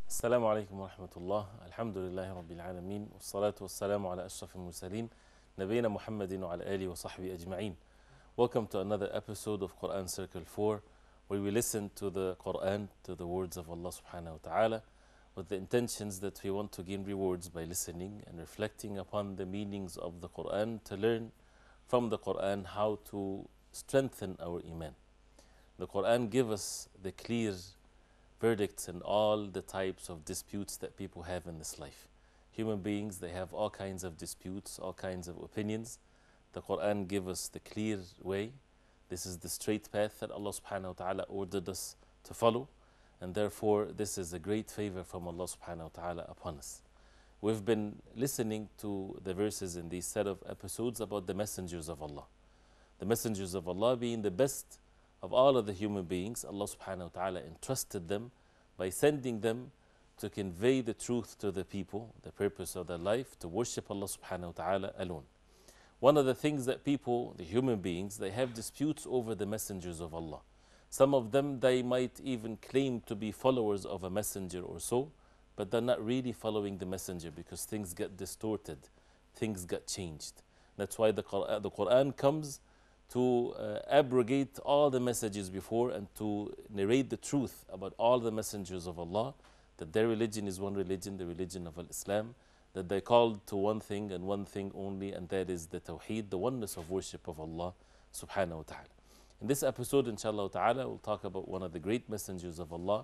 السلام عليكم ورحمة الله. الحمد لله رب العالمين والصلاة والسلام على أشرف المرسلين نبينا محمد وعلى آله وصحبه أجمعين. Welcome to another episode of Quran Circle 4, where we listen to the Quran, to the words of Allah subhanahu wa ta'ala, with the intentions that we want to gain rewards by listening and reflecting upon the meanings of the Quran, to learn from the Quran how to strengthen our iman. The Quran gives us the clear verdicts in all the types of disputes that people have in this life. Human beings, they have all kinds of disputes, all kinds of opinions. The Quran gives us the clear way. This is the straight path that Allah subhanahu wa ta'ala ordered us to follow, and therefore this is a great favor from Allah subhanahu wa ta'ala upon us. We've been listening to the verses in these set of episodes about the messengers of Allah. The messengers of Allah being the best of all of the human beings. Allah subhanahu wa ta'ala entrusted them by sending them to convey the truth to the people, the purpose of their life, to worship Allah subhanahu wa ta'ala alone. One of the things that people, the human beings, they have disputes over the messengers of Allah. Some of them, they might even claim to be followers of a messenger or so, but they're not really following the messenger because things get distorted, things get changed. That's why the Quran comes to abrogate all the messages before and to narrate the truth about all the messengers of Allah, that their religion is one religion, the religion of Islam, that they called to one thing and one thing only, and that is the Tawheed, the oneness of worship of Allah subhanahu wa ta'ala. In this episode, inshallah ta'ala, we'll talk about one of the great messengers of Allah,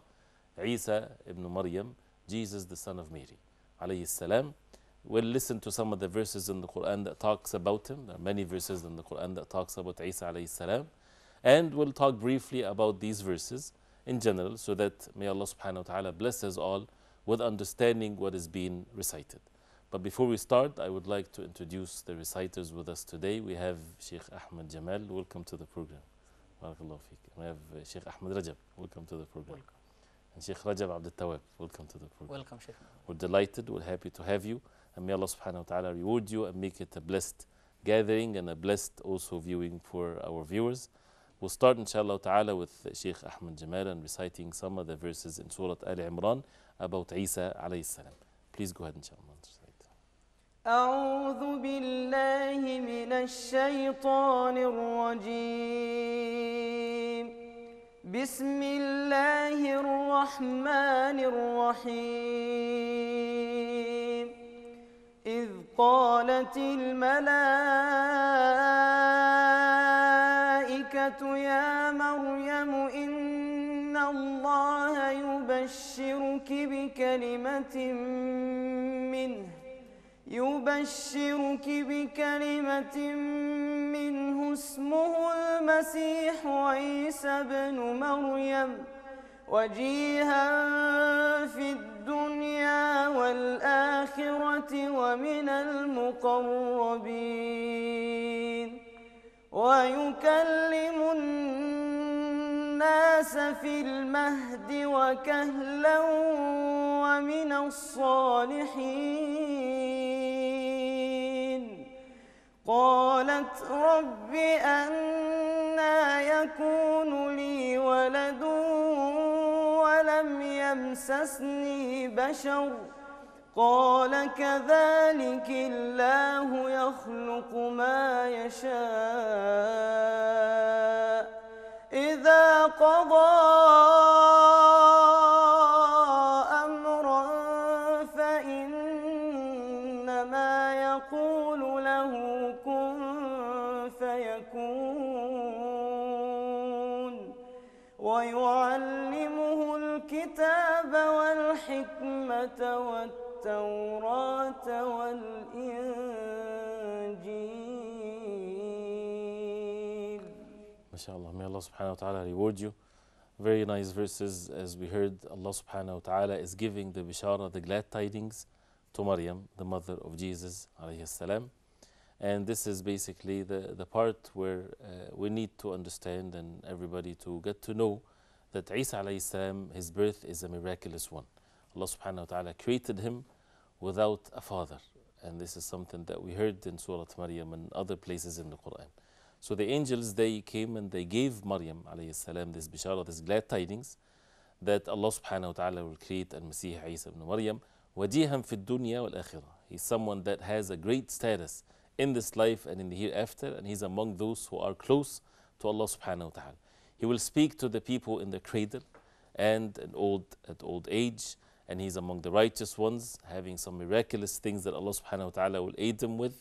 Isa ibn Maryam, Jesus the son of Mary, alayhi salam. We'll listen to some of the verses in the Quran that talks about him. There are many verses in the Quran that talks about Isa alayhi salam. And we'll talk briefly about these verses in general, so that may Allah subhanahu wa ta'ala bless us all with understanding what is being recited. But before we start, I would like to introduce the reciters with us today. We have Sheikh Ahmed Jamal. Welcome to the program. Barakallahu feek. We have Sheikh Ahmed Rajab. Welcome to the program. Welcome. And Sheikh Rajab Abdul Tawab. Welcome to the program. Welcome, Sheikh. We're delighted, we're happy to have you. And may Allah subhanahu wa ta'ala reward you and make it a blessed gathering and a blessed also viewing for our viewers. We'll start inshallah ta'ala with Sheikh Ahmed Jamal and reciting some of the verses in Surah Al Imran about Isa alayhi salam. Please go ahead inshallah. أعوذ بالله من الشيطان الرجيم بسم الله الرحمن الرحيم إذ قالت الملائكة يا مريم إن الله يبشرك بكلمة منه اسمه المسيح عيسى بن مريم وجيها في الدنيا والآخرة ومن المقربين ويكلم الناس في المهد وكهلا ومن الصالحين قالت رب أنى يكون لي ولد ولم يمسسني بشر قال كذلك الله يخلق ما يشاء إذا قضى أمرا فإنما يقول له كن فيكون ويعلمه الكتاب والحكمة والتوراة والإنجيل. MashaAllah, may Allah subhanahu wa ta'ala reward you. Very nice verses. As we heard, Allah subhanahu wa ta'ala is giving the bishara, the glad tidings to Maryam, the mother of Jesus alayhi salam. And this is basically the part where we need to understand and everybody to get to know that Isa alayhi salam, his birth is a miraculous one. Allah subhanahu wa ta'ala created him without a father. And this is something that we heard in Surah Maryam and other places in the Quran. So the angels, they came and they gave Maryam alayhi salam this bishara, this glad tidings, that Allah subhanahu wa ta'ala will create Al-Masih Isa ibn Maryam wajihan fi dunya wal akhirah. He's someone that has a great status in this life and in the hereafter, and he's among those who are close to Allah subhanahu wa ta'ala. He will speak to the people in the cradle and at old age, and he's among the righteous ones, having some miraculous things that Allah subhanahu wa ta'ala will aid them with.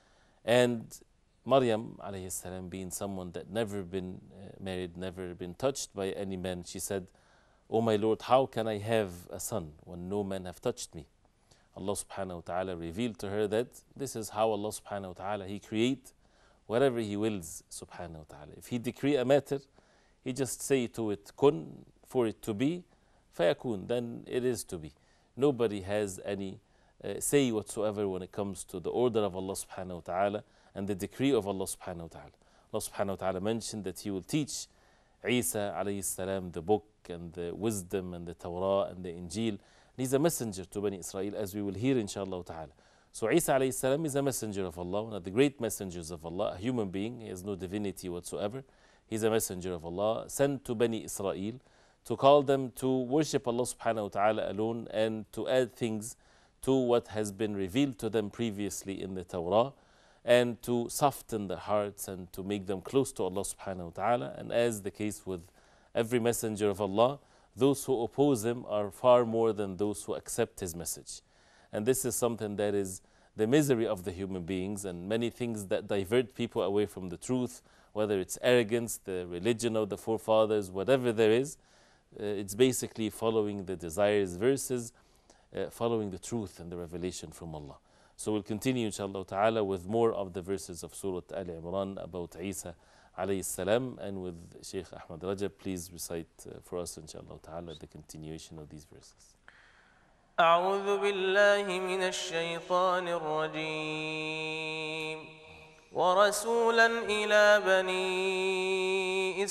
And Maryam alayhi salam, being someone that never been married, never been touched by any man, she said, "O my Lord, how can I have a son when no man have touched me?" Allah subhanahu wa ta'ala revealed to her that this is how Allah subhanahu wa ta'ala, He create whatever He wills subhanahu wa ta'ala. If He decree a matter, He just say to it, kun, for it to be, fayakun, then it is to be. Nobody has any say whatsoever when it comes to the order of Allah subhanahu wa ta'ala and the decree of Allah subhanahu wa ta'ala. Allah subhanahu wa ta'ala mentioned that He will teach Isa alayhi salam the book and the wisdom and the Torah and the Injil. He's a messenger to Bani Israel, as we will hear inshallah ta'ala. So Isa alayhi salam is a messenger of Allah, one of the great messengers of Allah, a human being. He has no divinity whatsoever. He's a messenger of Allah, sent to Bani Israel to call them to worship Allah subhanahu wa ta'ala alone and to add things to what has been revealed to them previously in the Torah, and to soften their hearts and to make them close to Allah subhanahu wa ta'ala. And as the case with every messenger of Allah, those who oppose him are far more than those who accept his message. And this is something that is the misery of the human beings, and many things that divert people away from the truth, whether it's arrogance, the religion of the forefathers, whatever there is, it's basically following the desires versus following the truth and the revelation from Allah. So we'll continue inshallah ta'ala with more of the verses of Surah Al-Imran about Isa alayhi salam, and with Sheikh Ahmad Rajab. Please recite for us inshallah ta'ala the continuation of these verses. أعوذ بالله من الشيطان الرجيم ورسولا إلى بني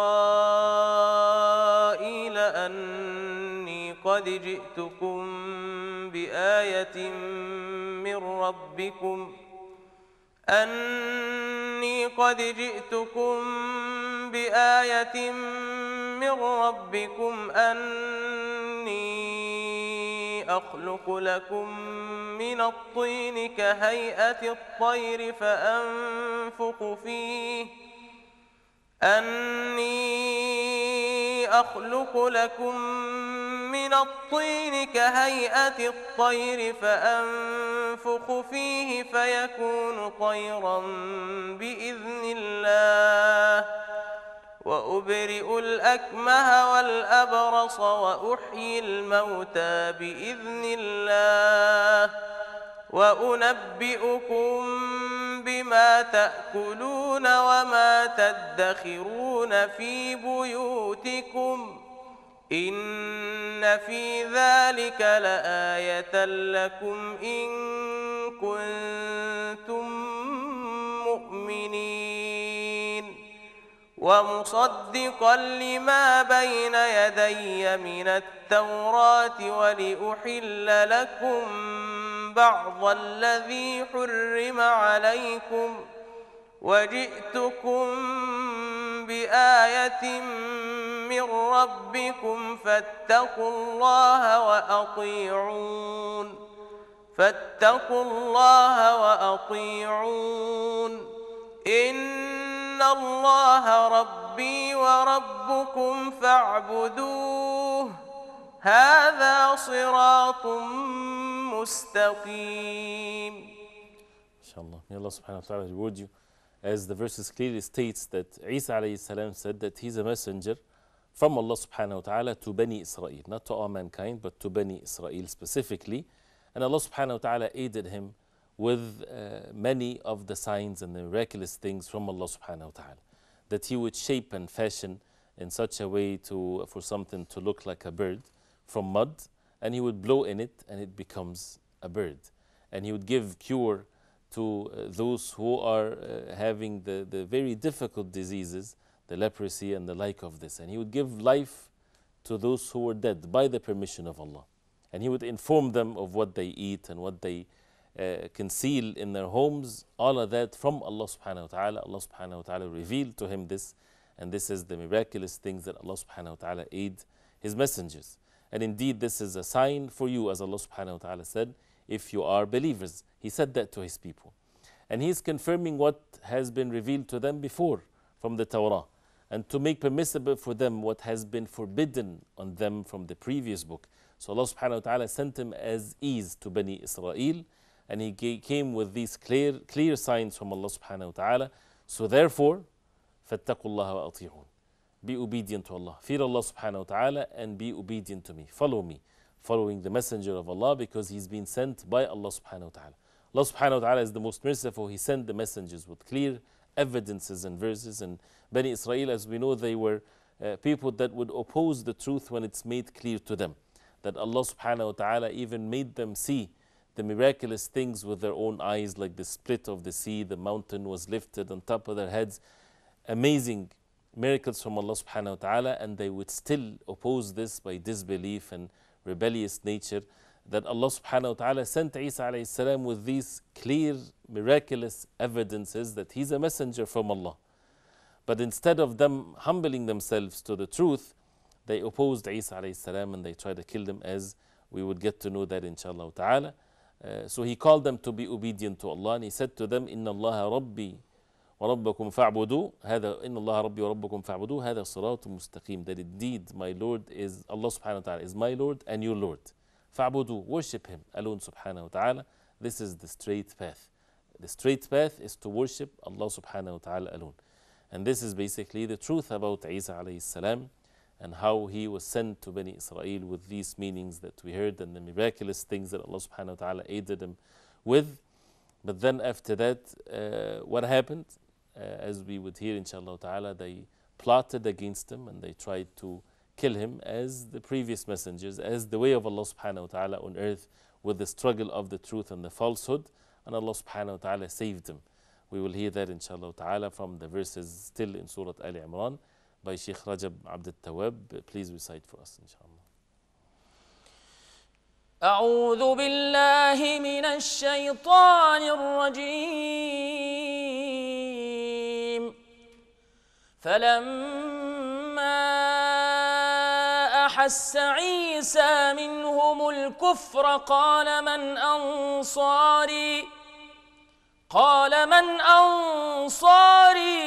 إسرائيل أني قد جئتكم بآية من ربكم أني أخلق لكم من الطين كهيئة الطير فأنفخ فيه فيكون طيرا بإذن الله وأبرئ الأكمه والأبرص وأحيي الموتى بإذن الله وأنبئكم بما تأكلون وما تدخرون في بيوتكم إن في ذلك لآية لكم إن كنتم مؤمنين ومصدقا لما بين يدي من التوراة ولأحل لكم بعض الذي حرم عليكم وجئتكم بآية من ربكم فاتقوا الله وأطيعون إن الله ربي وربكم فاعبدوه هذا صراط مستقيم. Inshallah, may Allah subhanahu wa ta'ala reward you. As the verses clearly states that Isa alayhi salam said that he's a messenger from Allah subhanahu wa ta'ala to Bani Israel, not to all mankind, but to Bani Israel specifically. And Allah subhanahu wa ta'ala aided him with many of the signs and the miraculous things from Allah subhanahu wa ta'ala, that he would shape and fashion in such a way for something to look like a bird from mud, and he would blow in it and it becomes a bird. And he would give cure to those who are having the very difficult diseases, the leprosy and the like of this. And he would give life to those who were dead by the permission of Allah. And he would inform them of what they eat and what they conceal in their homes, all of that from Allah subhanahu wa ta'ala. Allah subhanahu wa ta'ala revealed to him this, and this is the miraculous things that Allah subhanahu wa ta'ala aid his messengers. And indeed this is a sign for you, as Allah subhanahu wa ta'ala said, if you are believers. He said that to his people. And he is confirming what has been revealed to them before from the Torah, and to make permissible for them what has been forbidden on them from the previous book. So Allah subhanahu wa ta'ala sent him as ease to Bani Israel, and he came with these clear signs from Allah subhanahu wa ta'ala. So therefore, فَاتَّقُوا اللَّهَ وَأَطِيعُونَ, be obedient to Allah, fear Allah subhanahu wa ta'ala, and be obedient to me, following the messenger of Allah, because he's been sent by Allah subhanahu wa ta'ala. Allah subhanahu wa ta'ala is the most merciful. He sent the messengers with clear evidences and verses. And Bani Israel, as we know, they were people that would oppose the truth when it's made clear to them. That Allah subhanahu wa ta'ala even made them see the miraculous things with their own eyes, like the split of the sea, the mountain was lifted on top of their heads. Amazing miracles from Allah subhanahu wa ta'ala, and they would still oppose this by disbelief and rebellious nature. That Allah subhanahu wa ta'ala sent Isa alayhi salam with these clear, miraculous evidences that he's a messenger from Allah. But instead of them humbling themselves to the truth, they opposed Isa alayhi salam and they tried to kill him, as we would get to know that inshallah ta'ala. So he called them to be obedient to Allah, and he said to them, Inna Allah Rabbi wa Rabbakum fa'budu, Inna Allah Rabbi wa Rabbakum fa'budu, hada siratun mustaqim. That indeed my Lord is, Allah subhanahu wa ta'ala is my Lord and your Lord. Fa'budu, worship him alone subhanahu wa ta'ala. This is the straight path. The straight path is to worship Allah subhanahu wa ta'ala alone. And this is basically the truth about Isa alayhi salam, and how he was sent to Bani Israel with these meanings that we heard, and the miraculous things that Allah subhanahu wa ta'ala aided him with. But then after that, what happened? As we would hear inshallah ta'ala, they plotted against him and they tried to kill him as the previous messengers, as the way of Allah subhanahu wa ta'ala on earth, with the struggle of the truth and the falsehood, and Allah subhanahu wa ta'ala saved him. We will hear that inshallah ta'ala from the verses still in Surah Al Imran by Sheikh Rajab Abd al-Tawwab. Please recite for us inshallah. أعوذ بالله من الشيطان الرجيم فلما أحس عيسى منهم الكفر قال من أنصاري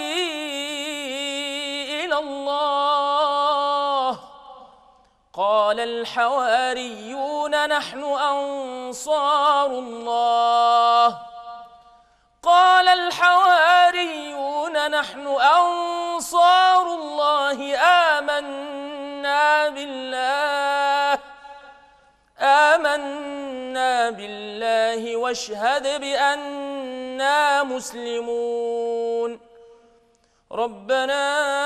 إلى الله قال الحواريون نحن أنصار الله آمنا بالله واشهد بأننا مسلمون ربنا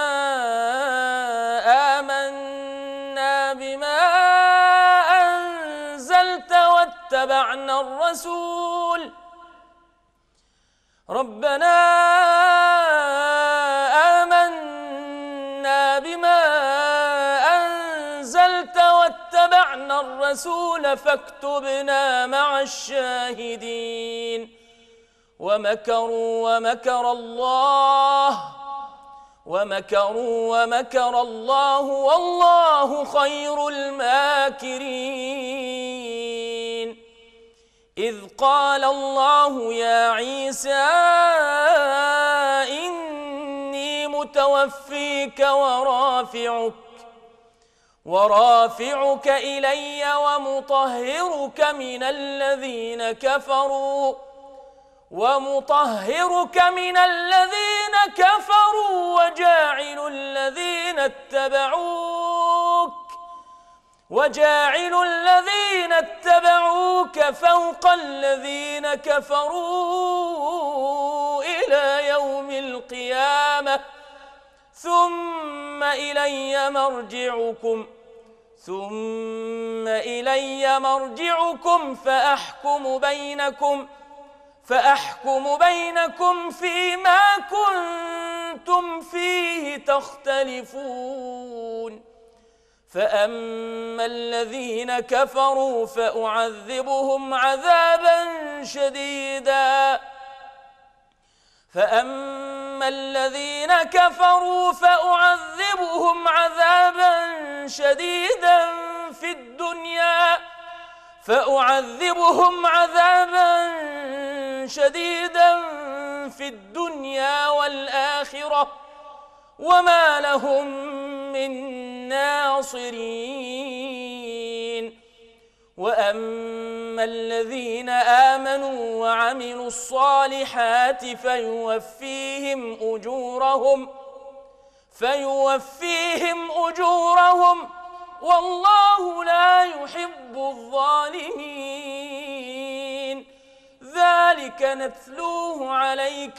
آمنا بما أنزلت واتبعنا الرسول فاكتبنا مع الشاهدين ومكروا ومكر الله والله خير الماكرين إذ قال الله يا عيسى إني متوفيك ورافعك إلي ومطهرك من الذين كفروا وجاعل الذين اتبعوك فوق الذين كفروا إلى يوم القيامة ثم إلي مرجعكم فأحكم بينكم فيما كنتم فيه تختلفون فأما الذين كفروا فأعذبهم عذابا شديدا في الدنيا فأعذبهم عذابا شديدا في الدنيا والآخرة وما لهم من ناصرين وأما الذين آمنوا وعملوا الصالحات فيوفيهم أجورهم والله لا يحب الظالمين ذلك نتلوه عليك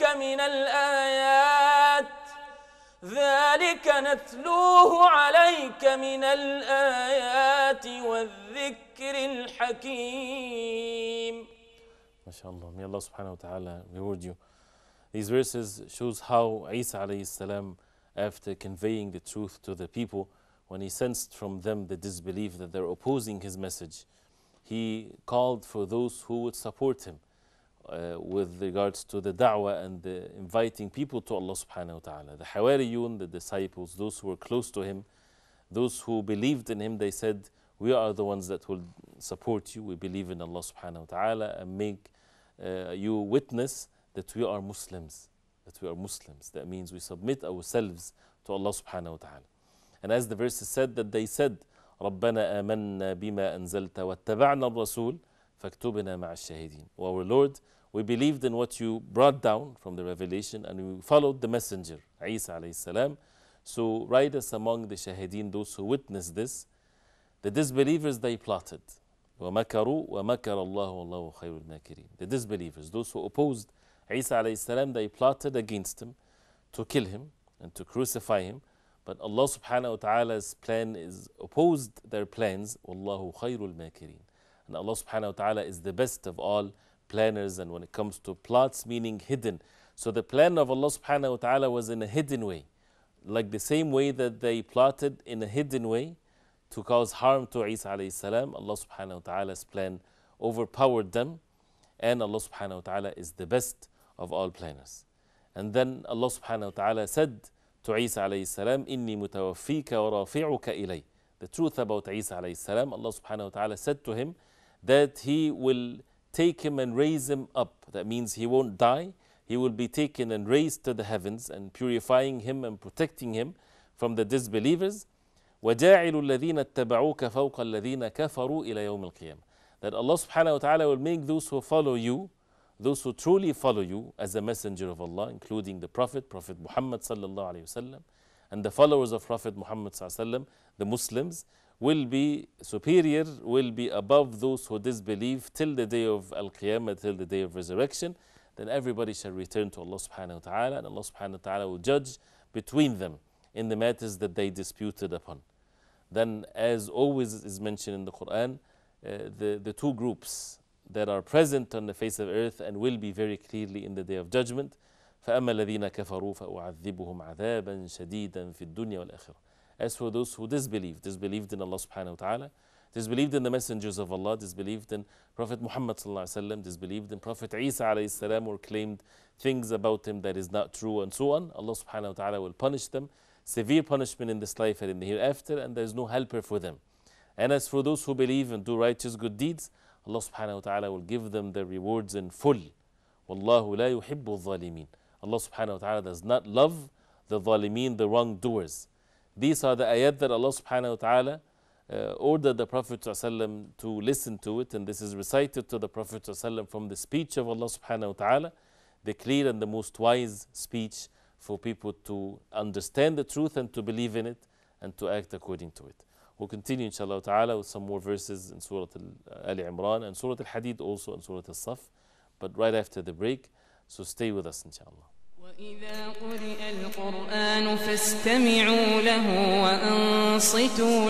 من الآيات والذكر الحكيم. MashaAllah. May Allah subhanahu wa ta'ala reward you. These verses shows how Isa alayhi salam, after conveying the truth to the people, when he sensed from them the disbelief that they're opposing his message, he called for those who would support him with regards to the da'wah and the inviting people to Allah subhanahu wa ta'ala. The Hawariyun, the disciples, those who were close to him, those who believed in him, they said, we are the ones that will support you. We believe in Allah subhanahu wa ta'ala and make you witness that we are Muslims. That means we submit ourselves to Allah subhanahu wa ta'ala. And as the verses said, that they said, رَبَّنَا آمَنَّا بِمَا أَنزَلْتَ وَاتَّبَعْنَا الرَّسُولِ فَاكْتُبْنَا مَعَ الشَّاهِدِينَ. O our Lord, we believed in what you brought down from the revelation and we followed the messenger, Isa alayhi salam. So write us among the shahideen, those who witnessed this. The disbelievers, they plotted. وَمَكَرُوا وَمَكَرَ اللَّهُ وَاللَّهُ خَيْرُ الْمَاكِرِينَ. The disbelievers, those who opposed Isa alayhi salam, they plotted against him to kill him and to crucify him. But Allah subhanahu wa ta'ala's plan is opposed their plans. وَاللَّهُ خَيْرُ الْمَاكِرِينَ. And Allah subhanahu wa ta'ala is the best of all planners, and when it comes to plots, meaning hidden. So the plan of Allah subhanahu wa ta'ala was in a hidden way. Like the same way that they plotted in a hidden way to cause harm to Isa alayhi salam, Allah subhanahu wa ta'ala's plan overpowered them, and Allah subhanahu wa ta'ala is the best of all planners. And then Allah subhanahu wa ta'ala said to Isa alayhi salam, إِنِّي مُتَوَفِّيكَ وَرَافِعُكَ إِلَيْهِ. The truth about Isa alayhi salam, Allah subhanahu wa ta'ala said to him that He will take him and raise him up. That means he won't die. He will be taken and raised to the heavens and purifying him and protecting him from the disbelievers. وَجَاعِلُ الَّذِينَ اتَّبَعُوكَ فَوْقَ الَّذِينَ كَفَرُوا إِلَى يَوْمِ الْقِيَامَةِ. That Allah subhanahu wa ta'ala will make those who follow you, those who truly follow you as a messenger of Allah, including the Prophet Muhammad sallallahu alayhi wasallam, and the followers of Prophet Muhammad sallallahu alayhi wasallam, the Muslims, will be superior, will be above those who disbelieve till the day of Al-Qiyamah, till the day of resurrection. Then everybody shall return to Allah subhanahu wa ta'ala, and Allah subhanahu wa ta'ala will judge between them in the matters that they disputed upon. Then, as always is mentioned in the Quran, the two groups that are present on the face of earth and will be very clearly in the day of judgment. فَأَمَّا الَّذِينَ كَفَرُوا فَأُعَذِّبُهُمْ عَذَابًا شَدِيدًا فِي الدُّنْيَا وَالْآخِرَةِ. As for those who disbelieved in Allah subhanahu wa ta'ala, disbelieved in the messengers of Allah, disbelieved in Prophet Muhammad sallallahu alaihi wasallam, disbelieved in Prophet Isa alayhi salam, or claimed things about him that is not true and so on, Allah subhanahu wa ta'ala will punish them, severe punishment in this life and in the hereafter, and there is no helper for them. And as for those who believe and do righteous good deeds, Allah subhanahu wa ta'ala will give them their rewards in full. Wallahu la yuhibbu al-zalimin. Allah subhanahu wa ta'ala does not love the zalimeen, the wrongdoers. These are the ayat that Allah subhanahu wa ta'ala ordered the Prophet ﷺ to listen to it, and this is recited to the Prophet ﷺ from the speech of Allah subhanahu wa ta'ala, the clear and the most wise speech for people to understand the truth and to believe in it and to act according to it. We'll continue inshallah ta'ala with some more verses in Surah Ali Imran and Surah Al-Hadid, also in Surah Al-Saf, but right after the break, so stay with us inshallah. وإذا قرئ القرآن فاستمعوا له وأنصتوا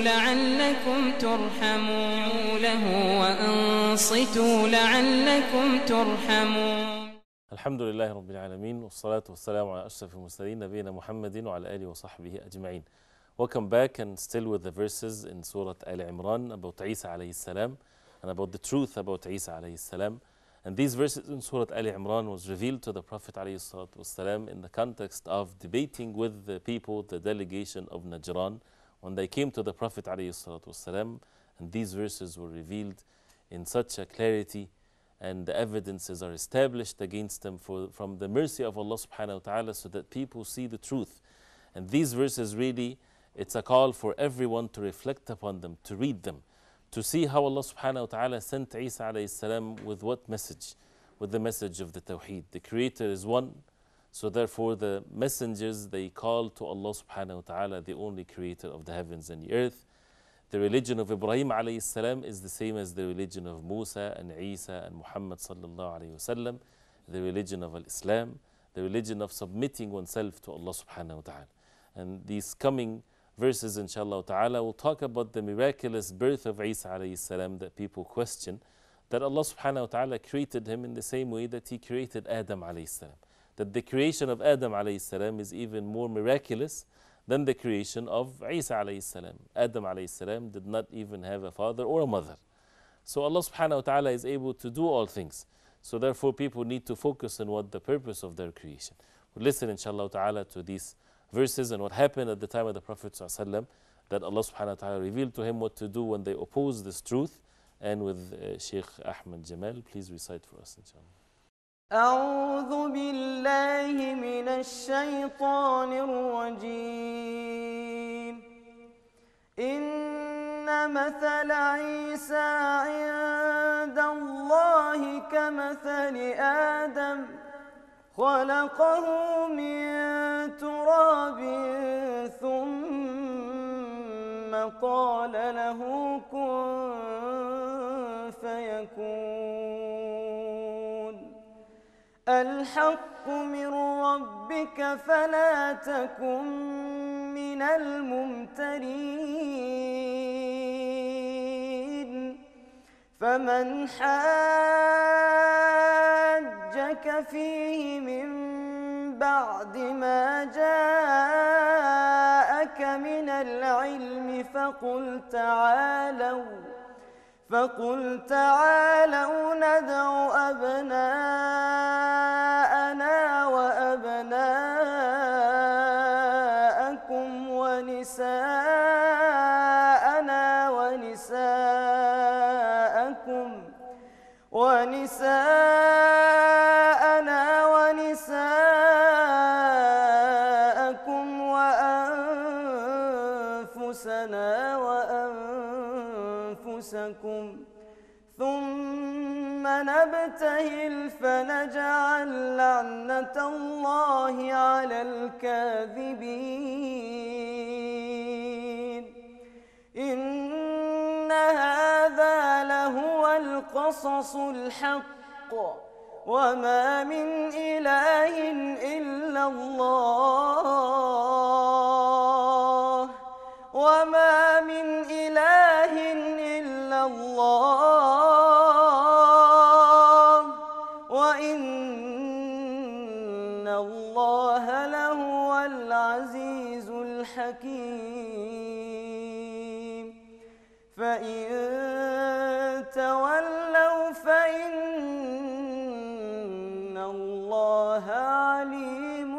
لعلكم ترحمون. Alhamdulillah Rabbil Alameen, wassalatu wassalamu ala ashrafil mursaleen, nabiyina Muhammadin wa ala alihi wa sahbihi ajma'in. Welcome back, and still with the verses in Surah Al-Imran about Isa alayhi salam and about the truth about Isa alayhi salam. And these verses in Surah Al-Imran was revealed to the Prophet alayhi salatu wassalam in the context of debating with the people, the delegation of Najran, when they came to the Prophet ﷺ, and these verses were revealed in such a clarity, and the evidences are established against them from the mercy of Allah subhanahu wa ta'ala, so that people see the truth. And these verses really, it's a call for everyone to reflect upon them, to read them, to see how Allah subhanahu wa ta'ala sent Isa alayhi salam with what message? With the message of the Tawheed. The Creator is one, so therefore the messengers, they call to Allah subhanahu wa ta'ala, the only Creator of the heavens and the earth. The religion of Ibrahim alayhi salam is the same as the religion of Musa and Isa and Muhammad sallallahu alayhi wasallam. The religion of Islam, the religion of submitting oneself to Allah subhanahu wa ta'ala. And these coming verses, inshallah ta'ala, will talk about the miraculous birth of Isa alayhi salam that people question, that Allah subhanahu wa ta'ala created him in the same way that He created Adam alayhi salam. That the creation of Adam alayhi salam is even more miraculous than the creation of Isa alayhi salam. Adam alayhi salam did not even have a father or a mother. So Allah subhanahu wa ta'ala is able to do all things. So therefore people need to focus on what the purpose of their creation. We'll listen inshallah ta'ala to these verses and what happened at the time of the Prophet sallallahu alaihi wasallam, that Allah subhanahu wa ta'ala revealed to him what to do when they oppose this truth. And with Sheikh Ahmed Jamal, please recite for us inshallah. أعوذ بالله من الشيطان الرجيم إن مثل عيسى عند الله كمثل آدم خلقه من تراب ثم قال له كن فيكون الحق من ربك فلا تكن من الممترين فمن حاجك فيه من بعد ما جاءك من العلم فقل تعالوا ندع أبناءنا وأبناءكم ونساءنا ونساءكم وأنفسنا وأنفسكم ثم نبتهل فنجعل لعنة الله على الكاذبين إن هذا لهو القصص الحق وما من إله إلا الله وما من إله إلا الله وإن الله لهو العزيز الحكيم فإن تولوا فإن الله عليم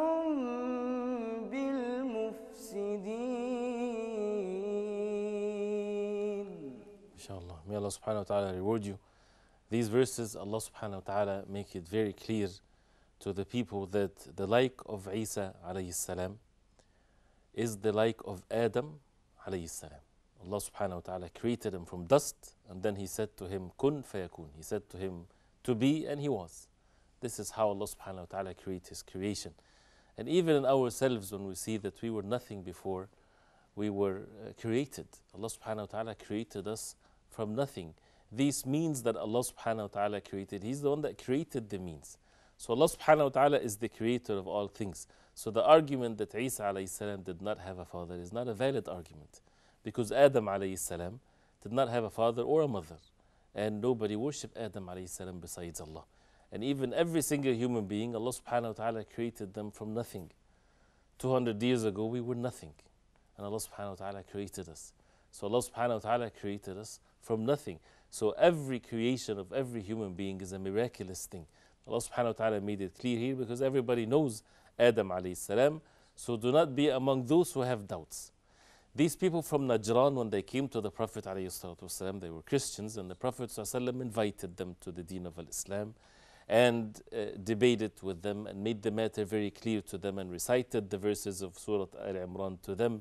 بالمفسدين. Inshallah, may Allah subhanahu wa ta'ala reward you. These verses, Allah subhanahu wa ta'ala make it very clear to the people that the like of Isa alayhi salam is the like of Adam alayhi salam. Allah subhanahu wa ta'ala created him from dust, and then He said to him, kun fayakun. He said to him, to be, and he was. This is how Allah subhanahu wa ta'ala created His creation. And even in ourselves, when we see that we were nothing before we were created, Allah subhanahu wa ta'ala created us from nothing. This means that Allah subhanahu wa ta'ala created. He's the one that created the means. So Allah subhanahu wa ta'ala is the creator of all things. So the argument that Isa alayhi salam did not have a father is not a valid argument, because Adam alayhi salam did not have a father or a mother, and nobody worshipped Adam alayhi salam besides Allah. And even every single human being, Allah subhanahu wa ta'ala created them from nothing. 200 years ago we were nothing, and Allah subhanahu wa ta'ala created us. So Allah subhanahu wa ta'ala created us from nothing. So every creation of every human being is a miraculous thing. Allah subhanahu wa ta'ala made it clear here because everybody knows Adam alayhi salam. So do not be among those who have doubts. These people from Najran, when they came to the Prophet ﷺ, they were Christians, and the Prophet ﷺ invited them to the deen of Islam and debated with them and made the matter very clear to them and recited the verses of Surah Al-Imran to them.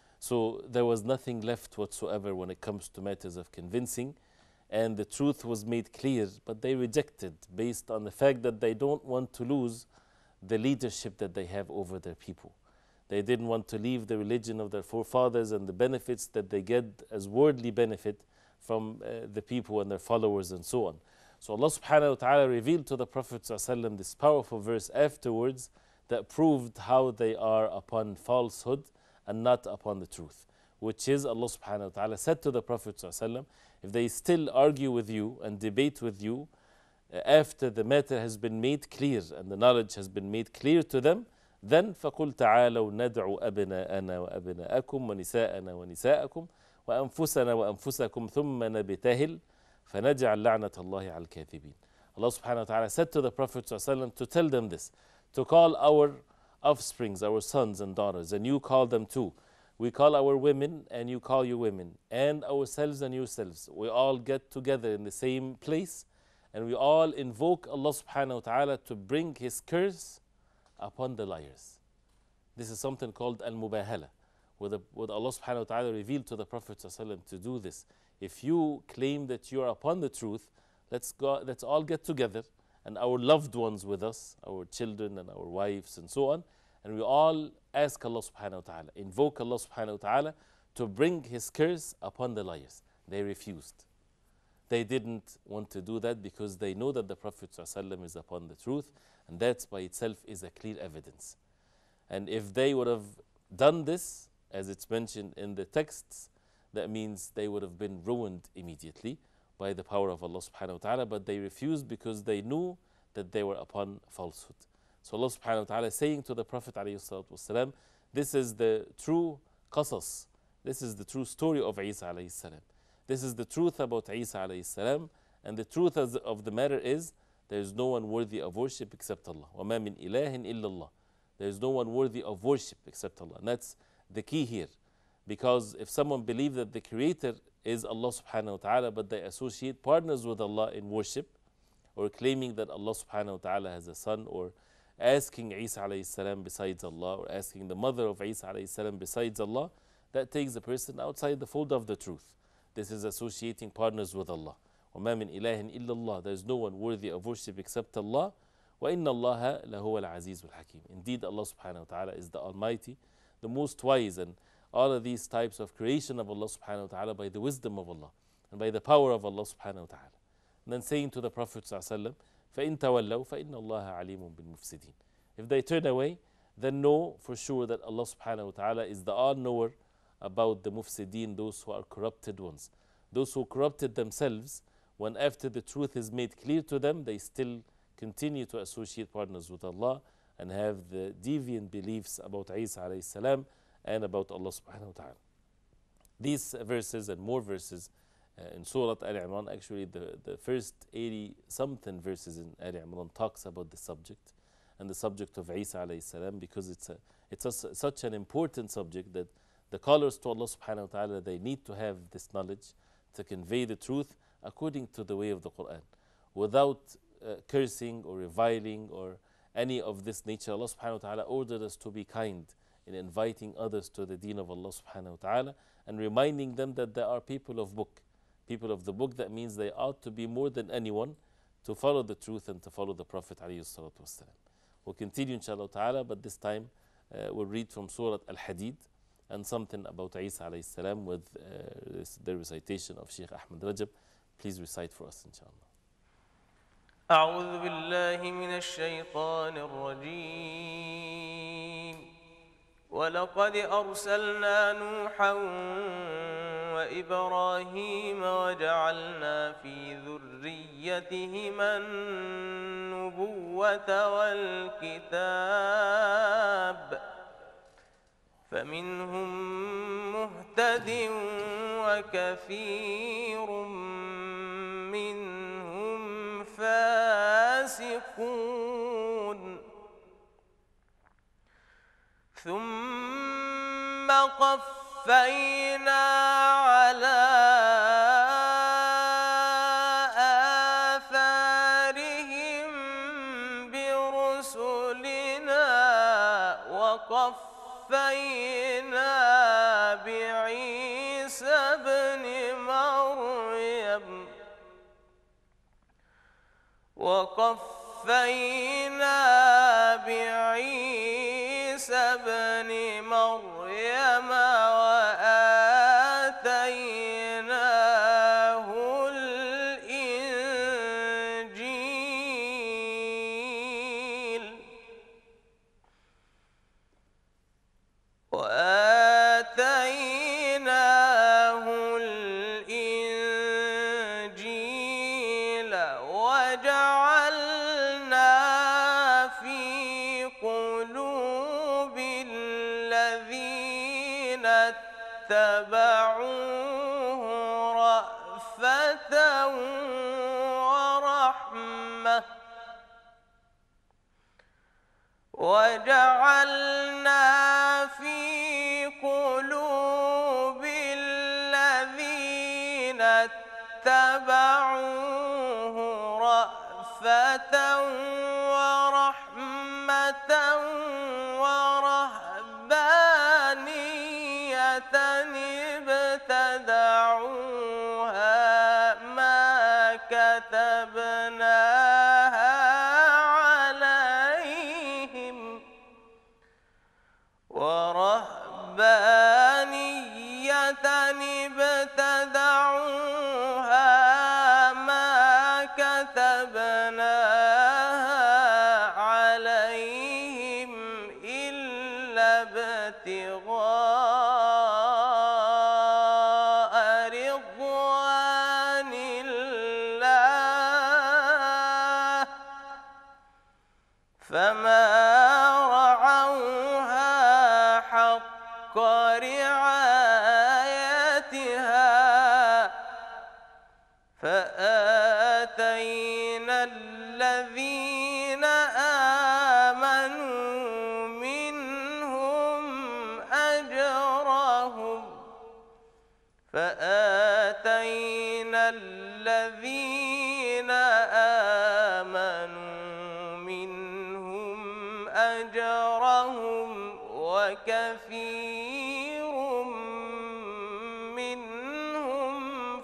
So there was nothing left whatsoever when it comes to matters of convincing, and the truth was made clear, but they rejected based on the fact that they don't want to lose the leadership that they have over their people. They didn't want to leave the religion of their forefathers and the benefits that they get as worldly benefit from the people and their followers and so on. So Allah subhanahu wa ta'ala revealed to the Prophet ﷺ this powerful verse afterwards that proved how they are upon falsehood and not upon the truth, which is Allah subhanahu wa ta'ala said to the Prophet ﷺ, if they still argue with you and debate with you after the matter has been made clear and the knowledge has been made clear to them, then فَقُلْ تَعَالَوْا نَدْعُ أَبْنَاءَنَا وَأَبْنَاءَكُمْ وَنِسَاءَنَا وَنِسَاءَكُمْ وَأَنفُسَنَا وَأَنفُسَكُمْ ثُمَّ نَبْتَهِلْ فَنَجْعَلْ لَعْنَةَ اللَّهِ عَلَى الْكَاذِبِينَ. Allah subhanahu wa ta'ala said to the Prophet ﷺ to tell them this, to call our offsprings, our sons and daughters, and you call them too. We call our women and you call your women, and ourselves and yourselves. We all get together in the same place and we all invoke Allah subhanahu wa ta'ala to bring His curse upon the liars. This is something called al-mubahala, where Allah subhanahu wa ta'ala revealed to the Prophet ﷺ to do this. If you claim that you are upon the truth, let's all get together, and our loved ones with us, our children and our wives and so on, and we all ask Allah subhanahu wa ta'ala, invoke Allah subhanahu wa ta'ala to bring His curse upon the liars. They refused. They didn't want to do that because they know that the Prophet ﷺ is upon the truth, and that by itself is a clear evidence. And if they would have done this, as it's mentioned in the texts, that means they would have been ruined immediately by the power of Allah subhanahu wa ta'ala, but they refused because they knew that they were upon falsehood. So Allah subhanahu wa ta'ala is saying to the Prophet ﷺ, this is the true qasas, this is the true story of Isa alayhi salam. This is the truth about Isa alayhi salam, and the truth of the matter is there is no one worthy of worship except Allah. وَمَا مِنْ إِلَهٍ إِلَّا اللَّهِ. There is no one worthy of worship except Allah. And that's the key here. Because if someone believes that the Creator is Allah subhanahu wa ta'ala, but they associate partners with Allah in worship, or claiming that Allah subhanahu wa ta'ala has a son, or asking Isa alayhi salam besides Allah, or asking the mother of Isa alayhi salam besides Allah, that takes the person outside the fold of the truth. This is associating partners with Allah. وَمَا مِنْ إِلَهٍ إِلَّا اللَّهِ. There is no one worthy of worship except Allah. وَإِنَّ اللَّهَ لَهُوَ الْعَزِيزُ الْحَكِيمُ. Indeed, Allah subhanahu wa ta'ala is the Almighty, the most wise, and all of these types of creation of Allah subhanahu wa ta'ala by the wisdom of Allah and by the power of Allah subhanahu wa ta'ala. And then saying to the Prophet sallallahu alaihi wasallam, فَإِن تَوَلَّوْا فَإِنَّ اللَّهَ عَلِيمٌ بِالْمُفْسِدِينَ. If they turn away, then know for sure that Allah subhanahu wa ta'ala is the all-knower about the mufsideen, those who are corrupted ones. Those who corrupted themselves, when after the truth is made clear to them, they still continue to associate partners with Allah and have the deviant beliefs about Isa alayhi salam and about Allah subhanahu wa ta'ala. These verses and more verses in Surah Al-Imran, actually the first 80-something verses in Al-Imran talks about the subject and the subject of Isa alayhi salam, because it's such an important subject that the callers to Allah subhanahu wa ta'ala, they need to have this knowledge to convey the truth according to the way of the Quran, without cursing or reviling or any of this nature. Allah subhanahu wa ta'ala ordered us to be kind in inviting others to the deen of Allah subhanahu wa ta'ala and reminding them that there are people of book. People of the book, that means they ought to be more than anyone to follow the truth and to follow the Prophet alayhi salatu wasalam. We'll continue inshallah ta'ala, but this time we'll read from Surah Al-Hadid and something about Isa alayhi salam with the recitation of Sheikh Ahmed Rajab. Please recite for us inshallah. أعوذ بالله من الشيطان الرجيم ولقد أرسلنا نوحا وإبراهيم وجعلنا في ذريتهما النبوة والكتاب فمنهم مهتد وكثير منهم فاسقون ثم قفينا وقفينا على آثارهم برسلنا وقفينا بعيسى ابن مريم وآتيناه الإنجيل وجعلنا في قلوب الذين اتبعوه رأفة ورحمة وجعلنا في قلوب الذين اتبعوه رأفة ورحمة ورهبانية ابتدعوها ما كتبناها عليهم إلا ابتغاء رضوان الله فما رعوها حق رعايتها فآتينا الذين آمنوا منهم أجرهم وكثير منهم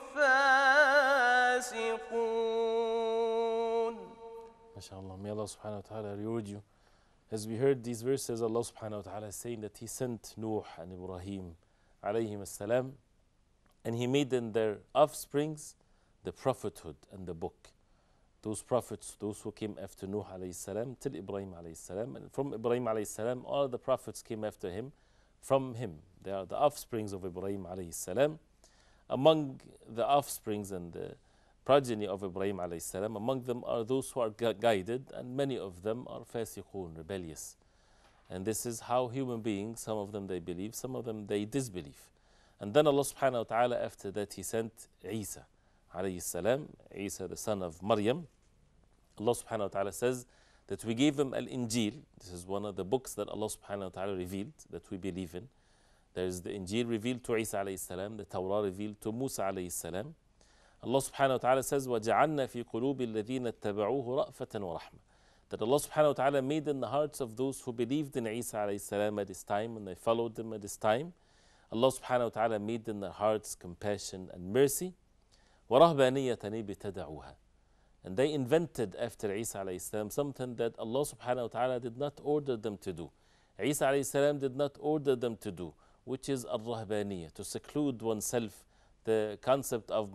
فاسقون. MashaAllah, may Allah subhanahu wa ta'ala reward you. As we heard these verses, Allah subhanahu wa ta'ala is saying that He sent Nuh and Ibrahim alayhim as-salam, and He made in their offsprings the prophethood and the book. Those prophets, those who came after Nuh alayhi salam till Ibrahim alayhi salam, and from Ibrahim alayhi salam, all the prophets came after him from him. They are the offsprings of Ibrahim alayhi salam. Among the offsprings and the progeny of Ibrahim alayhi salam, among them are those who are guided, and many of them are fasiqun, rebellious. And this is how human beings, some of them they believe, some of them they disbelieve. And then Allah subhanahu wa ta'ala, after that, He sent Isa alayhi salam, Isa the son of Maryam. Allah subhanahu wa ta'ala says that we gave him al-Injil. This is one of the books that Allah subhanahu wa ta'ala revealed that we believe in. There is the Injil revealed to Isa alayhi salam, the Torah revealed to Musa alayhi salam. Allah subhanahu wa ta'ala says, وَجَعَلْنَا فِي قُلُوبِ الَّذِينَ اتَّبَعُوهُ رَأْفَةً وَرَحْمَةً. That Allah subhanahu wa ta'ala made in the hearts of those who believed in Isa alayhi salam at this time, and they followed him at this time, Allah subhanahu wa ta'ala made in their hearts compassion and mercy. وَرَهْبَانِيَّةً ابْتَدَعُوهَا. And they invented after Isa alayhi salam something that Allah subhanahu wa ta'ala did not order them to do. Isa alayhi salam did not order them to do, which is al-rahbaniyya, to seclude oneself, the concept of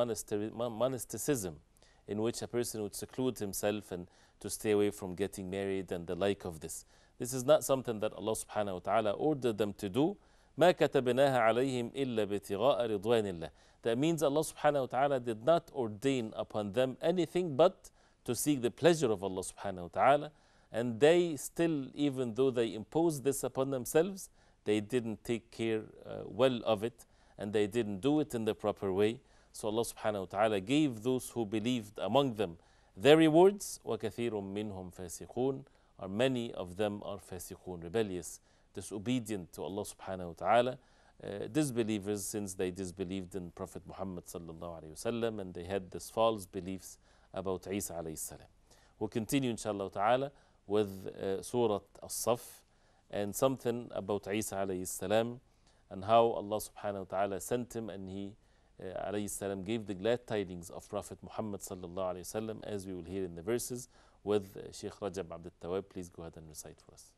monasticism, in which a person would seclude himself and to stay away from getting married and the like of this. This is not something that Allah subhanahu wa ta'ala ordered them to do. مَا كَتَبْنَاهَا عَلَيْهِمْ إِلَّا بِابْتِغَاءَ رِضْوَانِ اللَّهِ. That means Allah subhanahu wa ta'ala did not ordain upon them anything but to seek the pleasure of Allah subhanahu wa ta'ala. And they still, even though they imposed this upon themselves, they didn't take care well of it, and they didn't do it in the proper way. So Allah subhanahu wa ta'ala gave those who believed among them their rewards. وَكَثِيرٌ مِّنْهُمْ فَاسِقُونَ. Or many of them are fasiqun, rebellious, disobedient to Allah subhanahu wa ta'ala. disbelievers, since they disbelieved in Prophet Muhammad sallallahu alayhi wasallam, and they had this false beliefs about Isa alayhi salam. We'll continue inshallah ta'ala with Surah As-Saff and something about Isa alayhi salam and how Allah subhanahu wa ta'ala sent him, and he alayhi salam gave the glad tidings of Prophet Muhammad sallallahu alayhi wasallam, as we will hear in the verses with Sheikh Rajab Abdul Tawab. Please go ahead and recite for us.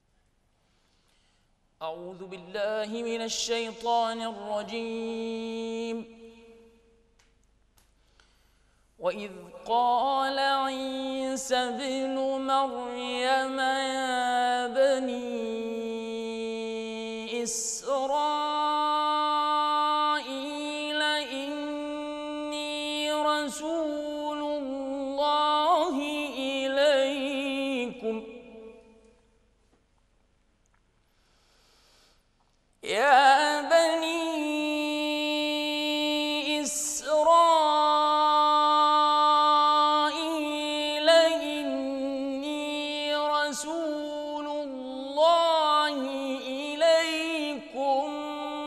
أعوذ بالله من الشيطان الرجيم وإذ قال عيسى ابن مريم يا بني إسرائيل إني رسول الله إليكم يا بني إسرائيل إني رسول الله إليكم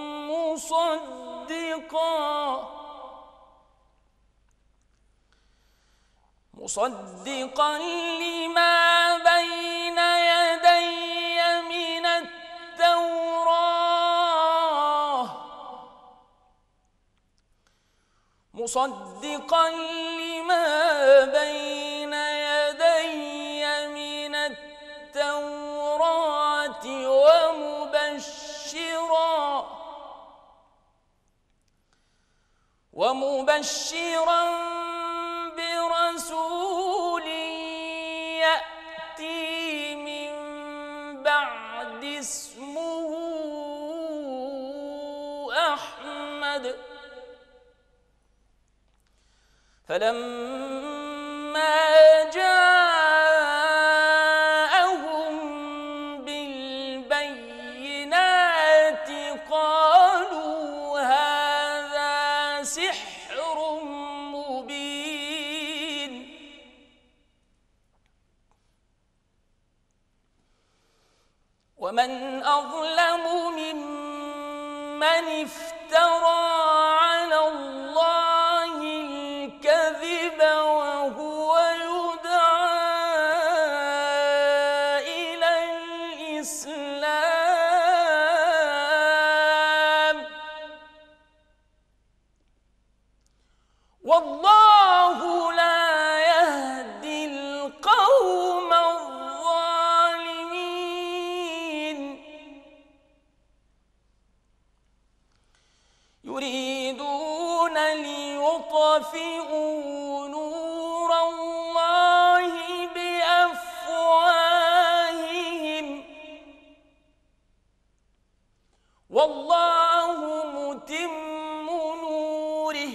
مصدقا لما بين يدي من التوراة مصدقا لما بين يدي من التوراة ومبشرا برسول يأتي من بعد اسمه أحمد فلما جاءهم بالبينات قالوا هذا سحر مبين ومن أظلم ممن افترى على الله الكذب وهو يدعى إلى الإسلام والله لا يهدي القوم الظالمين يريدون ليطفئوا نور الله بأفواههم والله متم نوره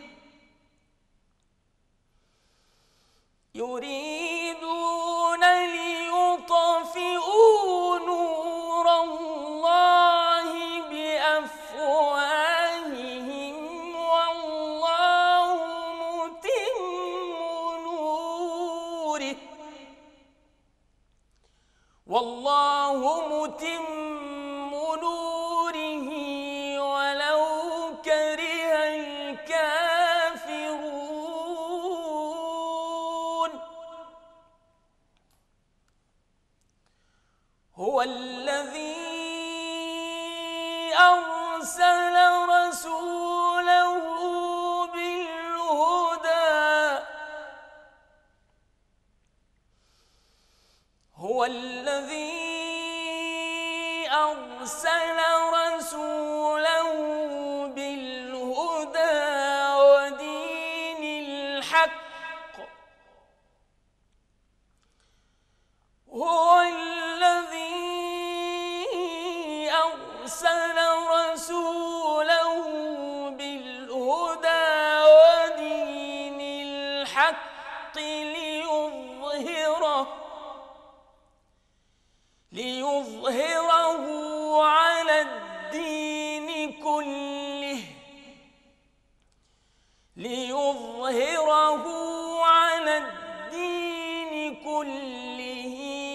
يريدون ليطفئوا نور الله بأفواههم والله متم نوره ولو كره الكافرون هو الذي أرسل رسوله بالهدى هو الذي أرسل رسوله بالهدى ودين الحق هو الذي أرسل رسوله بالهدى ودين الحق ليظهره على الدين كله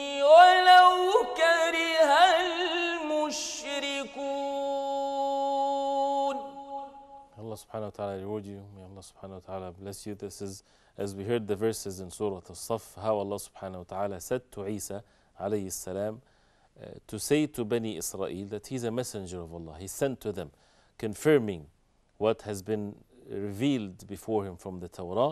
ولو كره المشركون subhanahu wa ta'ala reward you. May Allah subhanahu wa ta'ala bless you. This is, as we heard the verses in Surah Al-Saf, how Allah subhanahu wa ta'ala said to Isa alayhi salam to say to Bani Israel that he's a messenger of Allah. He sent to them, confirming what has been revealed before him from the Torah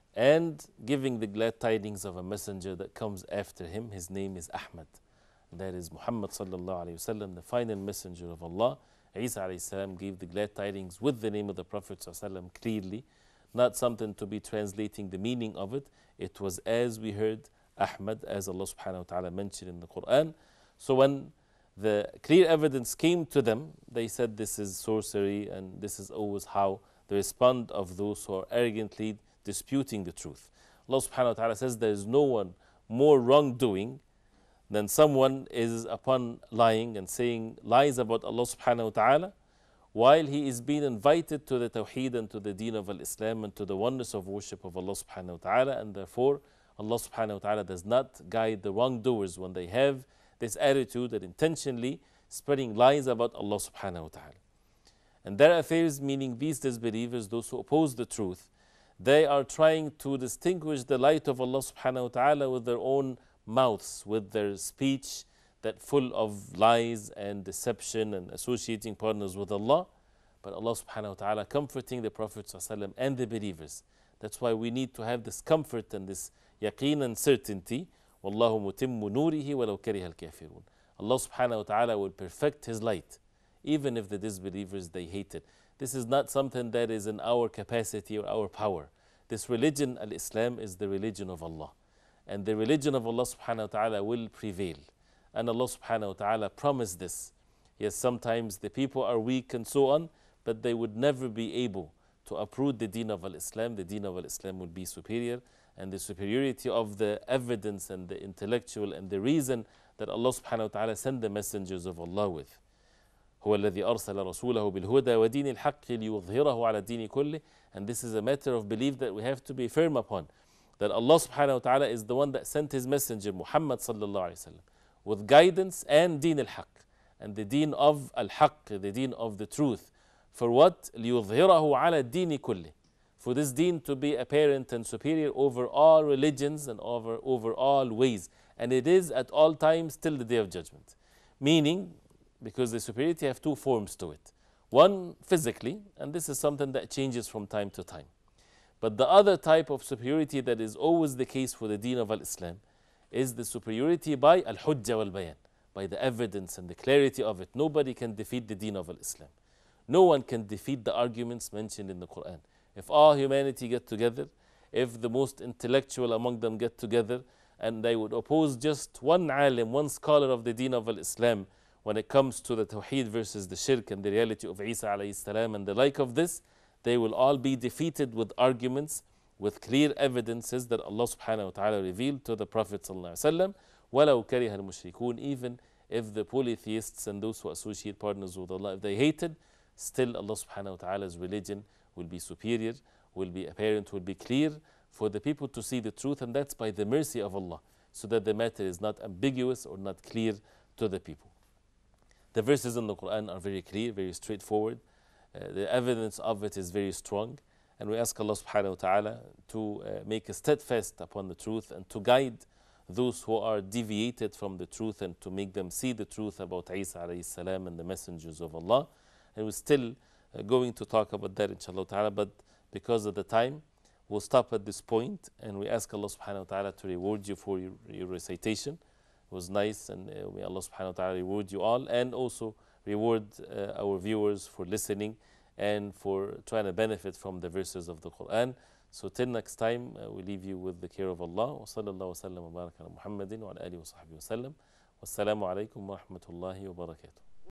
and giving the glad tidings of a messenger that comes after him. His name is Ahmad. That is Muhammad sallallahu alayhi wasallam, the final messenger of Allah. Isa alayhi salam gave the glad tidings with the name of the Prophet sallallahu alayhi wasallam clearly, not something to be translating the meaning of it. It was as we heard Ahmad, as Allah subhanahu wa ta'ala mentioned in the Quran. So when the clear evidence came to them, they said this is sorcery, and this is always how the respond of those who are arrogantly disputing the truth. Allah subhanahu wa ta'ala says there is no one more wrongdoing than someone is upon lying and saying lies about Allah subhanahu wa ta'ala while he is being invited to the Tawheed and to the Deen of Islam and to the oneness of worship of Allah subhanahu wa ta'ala, and therefore Allah subhanahu wa ta'ala does not guide the wrongdoers when they have this attitude and intentionally spreading lies about Allah subhanahu wa ta'ala. And their affairs, meaning these disbelievers, those who oppose the truth, they are trying to distinguish the light of Allah subhanahu wa ta'ala with their own mouths, with their speech that full of lies and deception and associating partners with Allah. But Allah subhanahu wa ta'ala comforting the Prophet sallallahu alaihi wasallam and the believers. That's why we need to have this comfort and this yaqeen and certainty. Wallahu mutimmu nurihi walau kariha al-kafirun. Allah subhanahu wa ta'ala will perfect His light, even if the disbelievers, they hate it. This is not something that is in our capacity or our power. This religion, al-Islam, is the religion of Allah. And the religion of Allah subhanahu wa ta'ala will prevail. And Allah subhanahu wa ta'ala promised this. Yes, sometimes the people are weak and so on, but they would never be able to uproot the deen of al-Islam. The deen of al-Islam will be superior. And the superiority of the evidence and the intellectual and the reason that Allah subhanahu wa ta'ala sent the messengers of Allah with. هو الذي أرسل رسوله بالهدى ودين الحق ليظهره على الدين كله. And this is a matter of belief that we have to be firm upon. That Allah subhanahu wa ta'ala is the one that sent His messenger Muhammad sallallahu alayhi wa sallam with guidance and deen al-haq. And the deen of al-haq, the deen of the truth. For what? ليظهره على الدين كله. For this deen to be apparent and superior over all religions and over all ways. And it is at all times till the Day of Judgment. Meaning, because the superiority have two forms to it. One physically, and this is something that changes from time to time. But the other type of superiority that is always the case for the deen of al-Islam is the superiority by al-hujjah wal-bayan, by the evidence and the clarity of it. Nobody can defeat the deen of al-Islam. No one can defeat the arguments mentioned in the Quran. If all humanity get together, if the most intellectual among them get together, and they would oppose just one alim, one scholar of the deen of al-Islam, when it comes to the Tawheed versus the Shirk and the reality of Isa alayhi salam and the like of this, they will all be defeated with arguments, with clear evidences that Allah subhanahu wa ta'ala revealed to the Prophet sallallahu alayhi wa sallam. وَلَوْ كَرِهَ الْمُشْرِكُونَ. Even if the polytheists and those who associate partners with Allah, if they hated, still Allah subhanahu wa ta'ala's religion will be superior, will be apparent, will be clear for the people to see the truth, and that's by the mercy of Allah, so that the matter is not ambiguous or not clear to the people. The verses in the Quran are very clear, very straightforward. The evidence of it is very strong. And we ask Allah subhanahu wa ta'ala to make us steadfast upon the truth and to guide those who are deviated from the truth and to make them see the truth about Isa alayhi salam and the messengers of Allah. And we're still going to talk about that inshallah ta'ala, but because of the time, we'll stop at this point, and we ask Allah subhanahu wa ta'ala to reward you for your recitation. It was nice, and may Allah subhanahu wa ta'ala reward you all, and also reward our viewers for listening and for trying to benefit from the verses of the Quran. So till next time, we leave you with the care of Allah. Wa sallallahu wa sallam wa baraka ala Muhammadin wa ala alihi wa sahbihi wa sallam. Wassalamu alaikum wa rahmatullahi wa barakatuh.